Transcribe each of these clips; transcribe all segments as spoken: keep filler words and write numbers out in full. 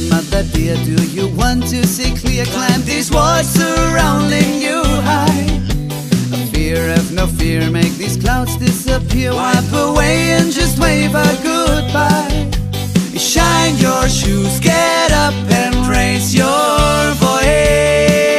mother dear, do you want to see clear? Climb these walls surrounding you high. Fear, have no fear, make these clouds disappear. Wipe away and just wave a goodbye. Shine your shoes, get up and raise your voice.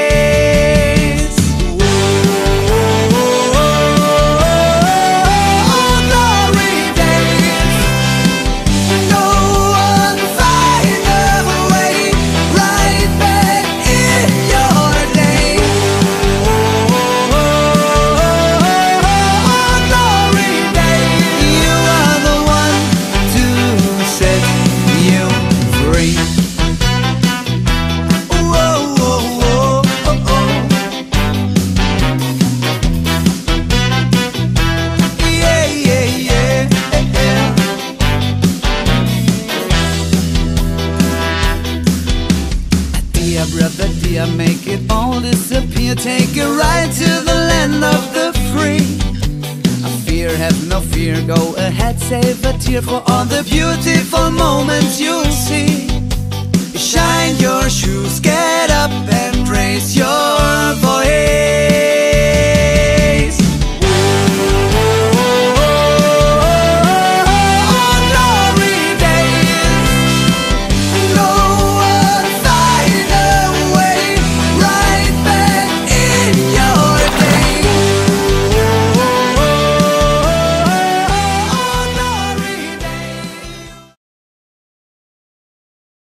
Brother dear, make it all disappear. Take a ride to the land of the free. I fear, have no fear, go ahead, save a tear for all the beautiful moments you'll see. Shine your shoes, get up and raise your voice.